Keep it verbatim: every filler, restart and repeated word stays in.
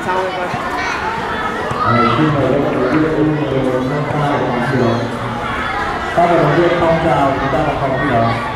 sau coi. Xin mời các bạn viên U mười một năm hai phòng thi đấu. Các vận động viên phong trào chúng ta vào phòng thi đấu.